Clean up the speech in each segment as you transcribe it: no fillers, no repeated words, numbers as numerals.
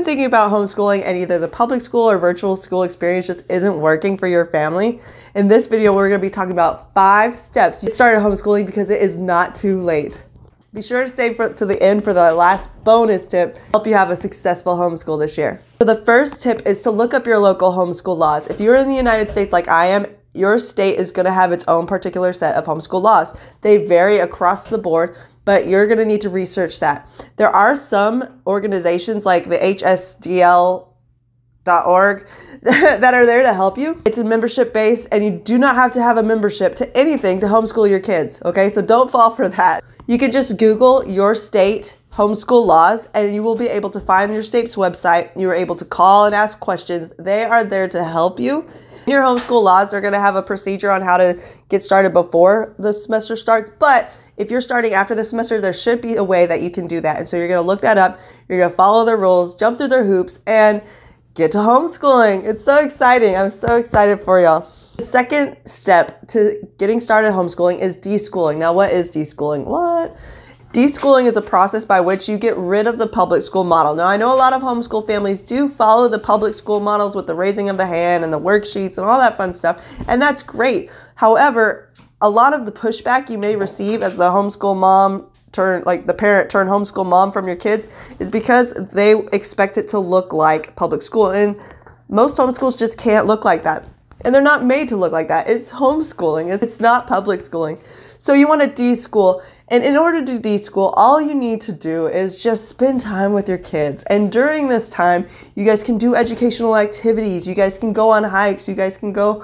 been thinking about homeschooling and either the public school or virtual school experience just isn't working for your family, in this video we're going to be talking about 5 steps you started homeschooling because it is not too late. Be sure to stay to the end for the last bonus tip to help you have a successful homeschool this year. So the first tip is to look up your local homeschool laws. If you're in the United States like I am, your state is going to have its own particular set of homeschool laws. They vary across the board, but you're going to need to research that. There are some organizations like the HSDL.org that are there to help you. It's a membership base, and you do not have to have a membership to anything to homeschool your kids, okay? So don't fall for that. You can just Google your state homeschool laws and you will be able to find your state's website. You're able to call and ask questions. They are there to help you. Your homeschool laws are going to have a procedure on how to get started before the semester starts, but if you're starting after the semester, there should be a way that you can do that. And so you're going to look that up, you're going to follow the rules, jump through their hoops, and get to homeschooling. It's so exciting. I'm so excited for y'all. The second step to getting started homeschooling is deschooling. Now, what is deschooling? Deschooling is a process by which you get rid of the public school model. Now, I know a lot of homeschool families do follow the public school models with the raising of the hand and the worksheets and all that fun stuff, and that's great. However, a lot of the pushback you may receive as the homeschool mom the parent turned homeschool mom from your kids is because they expect it to look like public school, and most homeschools just can't look like that. And they're not made to look like that. It's homeschooling. It's not public schooling. So you want to deschool. And in order to deschool, all you need to do is just spend time with your kids. And during this time, you guys can do educational activities. You guys can go on hikes. You guys can go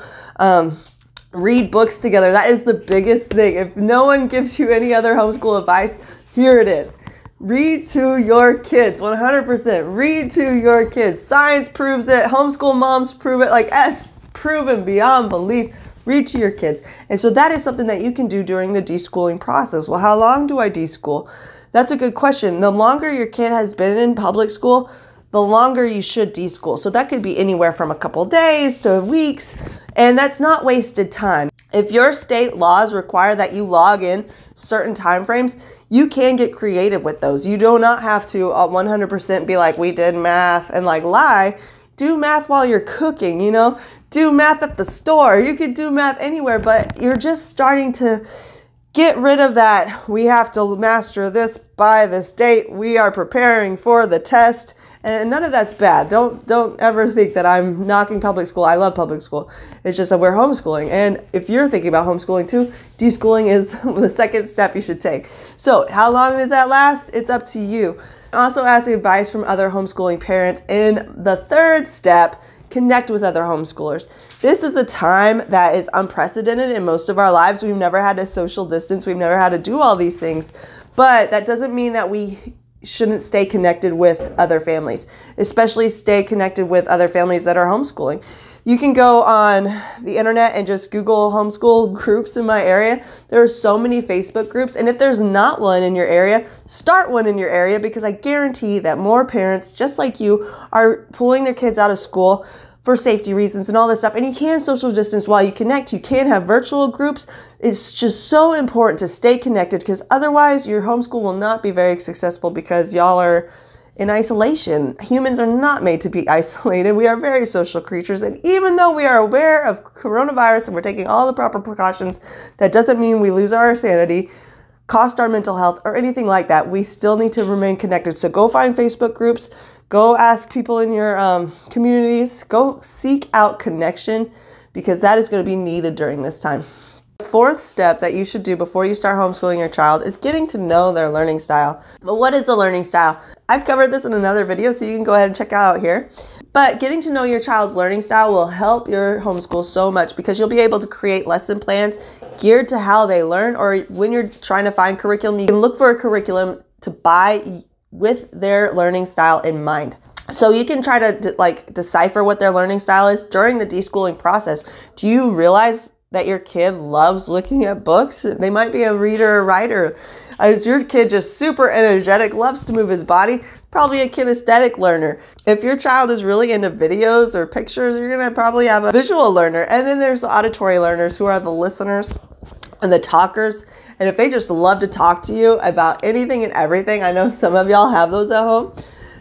read books together. That is the biggest thing. If no one gives you any other homeschool advice, here it is. Read to your kids, 100%. Read to your kids. Science proves it. Homeschool moms prove it. Like, it's proven beyond belief. Read to your kids. And so that is something that you can do during the deschooling process. Well, how long do I deschool? That's a good question. The longer your kid has been in public school, the longer you should deschool. So that could be anywhere from a couple days to weeks, and that's not wasted time. If your state laws require that you log in certain time frames, you can get creative with those. You do not have to 100% be like, we did math and like lie. Do math while you're cooking, you know? Do math at the store. You could do math anywhere, but you're just starting to get rid of that. We have to master this by this date. We are preparing for the test. And none of that's bad. Don't ever think that I'm knocking public school. I love public school. It's just that we're homeschooling. And if you're thinking about homeschooling too, deschooling is the second step you should take. So how long does that last? It's up to you. Also ask advice from other homeschooling parents. And the third step, connect with other homeschoolers. This is a time that is unprecedented in most of our lives. We've never had to social distance. We've never had to do all these things. But that doesn't mean that we shouldn't stay connected with other families, especially stay connected with other families that are homeschooling. You can go on the internet and just Google homeschool groups in my area. There are so many Facebook groups, and if there's not one in your area, start one in your area, because I guarantee that more parents just like you are pulling their kids out of school for safety reasons and all this stuff. And you can social distance while you connect. You can have virtual groups. It's just so important to stay connected, because otherwise your homeschool will not be very successful because y'all are in isolation. Humans are not made to be isolated. We are very social creatures. And even though we are aware of coronavirus and we're taking all the proper precautions, that doesn't mean we lose our sanity, cost our mental health, or anything like that. We still need to remain connected. So go find Facebook groups. Go ask people in your communities. Go seek out connection, because that is going to be needed during this time. The fourth step that you should do before you start homeschooling your child is getting to know their learning style. But what is a learning style? I've covered this in another video, so you can go ahead and check it out here. But getting to know your child's learning style will help your homeschool so much, because you'll be able to create lesson plans geared to how they learn. Or when you're trying to find curriculum, you can look for a curriculum to buy with their learning style in mind. So you can try to decipher what their learning style is during the deschooling process. Do you realize that your kid loves looking at books? They might be a reader or writer. Is your kid just super energetic, loves to move his body? Probably a kinesthetic learner. If your child is really into videos or pictures, you're going to probably have a visual learner. And then there's the auditory learners, who are the listeners and the talkers. And if they just love to talk to you about anything and everything, I know some of y'all have those at home,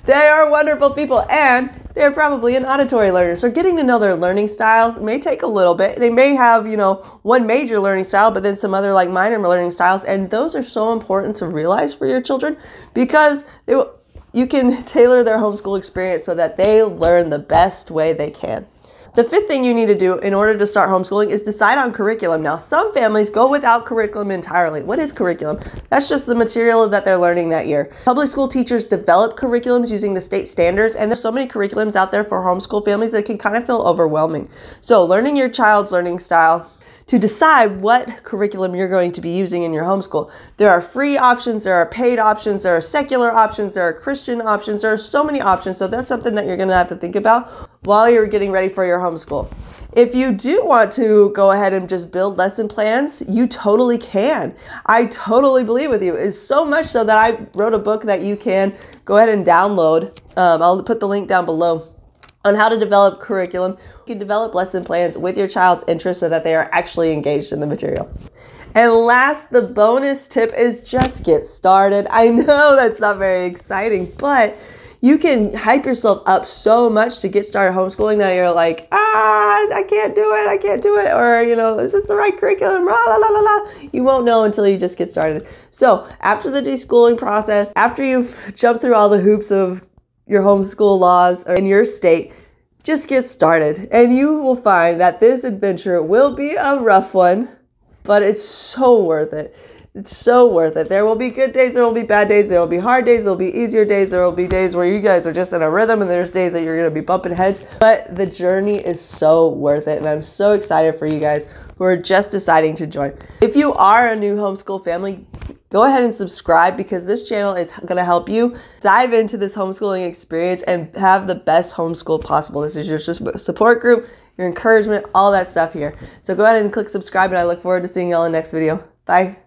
They are wonderful people, and they're probably an auditory learner. So getting to know their learning styles may take a little bit. They may have, one major learning style, but then some other like minor learning styles. And those are so important to realize for your children, because you can tailor their homeschool experience so that they learn the best way they can. The fifth thing you need to do in order to start homeschooling is decide on curriculum. Now, some families go without curriculum entirely. What is curriculum? That's just the material that they're learning that year. Public school teachers develop curriculums using the state standards, and there's so many curriculums out there for homeschool families that can kind of feel overwhelming. So learning your child's learning style to decide what curriculum you're going to be using in your homeschool. There are free options, there are paid options, there are secular options, there are Christian options, there are so many options. So that's something that you're gonna have to think about while you're getting ready for your homeschool. If you do want to go ahead and just build lesson plans, you totally can. I totally believe with you. It's so much so that I wrote a book that you can go ahead and download. I'll put the link down below on how to develop curriculum. You can develop lesson plans with your child's interests so that they are actually engaged in the material. And last, the bonus tip is just get started. I know that's not very exciting, but you can hype yourself up so much to get started homeschooling that you're like, I can't do it. Or, is this the right curriculum? La, la, la, la. You won't know until you just get started. So after the deschooling process, after you've jumped through all the hoops of your homeschool laws or in your state, just get started, and you will find that this adventure will be a rough one, but it's so worth it. It's so worth it. There will be good days, there will be bad days, there will be hard days, there will be easier days, there will be days where you guys are just in a rhythm, and there's days that you're going to be bumping heads, but the journey is so worth it, and I'm so excited for you guys who are just deciding to join. If you are a new homeschool family, go ahead and subscribe, because this channel is going to help you dive into this homeschooling experience and have the best homeschool possible. This is your support group, your encouragement, all that stuff here. So go ahead and click subscribe, and I look forward to seeing you all in the next video. Bye.